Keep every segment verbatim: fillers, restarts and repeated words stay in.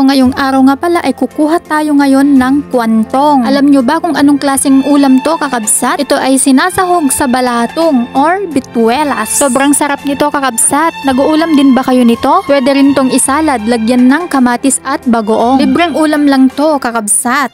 ngayong araw nga pala ay kukuha tayo ngayon ng kwantong. Alam nyo ba kung anong klaseng ulam to, kakabsat? Ito ay sinasahog sa balatong or bituelas. Sobrang sarap nito, kakabsat. Nag-uulam din ba kayo nito? Pwede rin tong isalad, lagyan ng kamatis at bagoong. Libreng ulam lang to, kakabsat.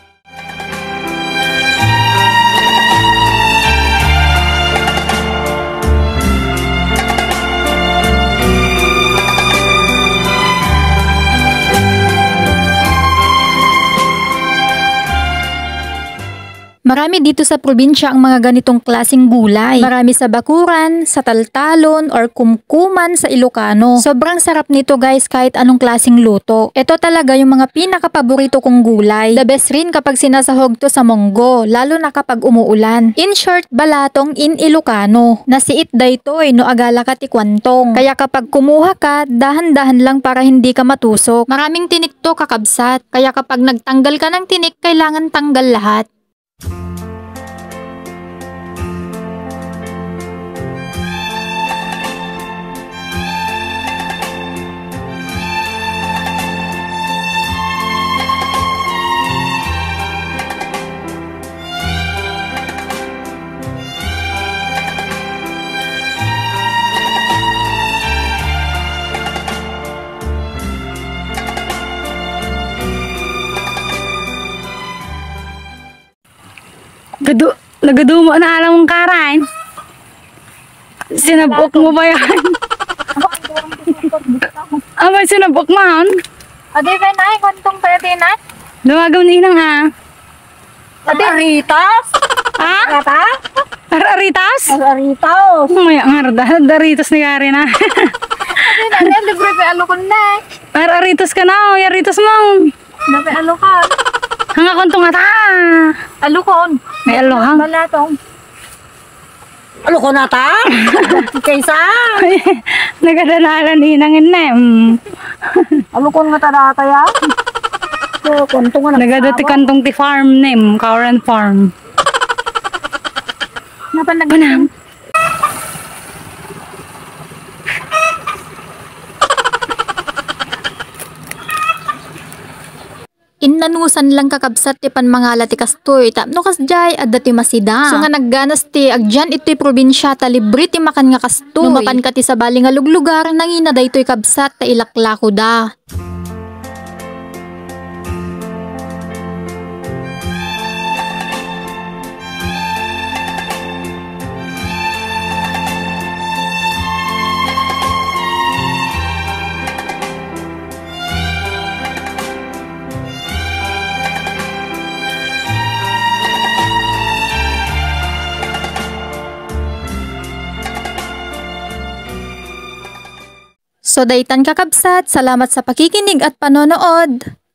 Marami dito sa probinsya ang mga ganitong klaseng gulay. Marami sa bakuran, sa taltalon, or kumkuman sa Ilocano. Sobrang sarap nito guys kahit anong klaseng luto. Ito talaga yung mga pinaka-paborito kong gulay. The best rin kapag sinasahog to sa monggo, lalo na kapag umuulan. In short, balatong in Ilocano. Nasiit daytoy no agala ka ti kwantong. Kaya kapag kumuha ka, dahan-dahan lang para hindi ka matusok. Maraming tinik to, kakabsat. Kaya kapag nagtanggal ka ng tinik, kailangan tanggal lahat. Gadu, nagadumo na alam mong karain. Sinabok mo ba yan? Abay, sinabok mo yan? Adi, Benay, kwantong pwede na? Lumagaw ni Inang ha? Adi, Aritas? Ha? Kata? Ar-aritas? Aritas. Umaya nga, daritas ni Kari na. Adi, nani, libre pa alukon na. Ar-aritas ka na, ar-aritas mo. Napi alukan. Hanga kontong ata. Alukon. May alukan. Balatong. Alukon ata? Kaysa? Nagadanalan Inang ina eh. Mm. Alukon nga tada ya? So, kontong nga nagadati kantong ti farm name, current farm. Napanagbanang. Innanusan lang kakabsat ti pan mga lati kastoy tapno kasjay adda ti masida. So nga nagganas ti agjan ito'y probinsya ta libre ti makan nga kastoy. Numakan ka ti sa bali nga luglugar nangina daytoy kabsat ta ilaklako da. So daytan kakabsat, salamat sa pakikinig at panonood.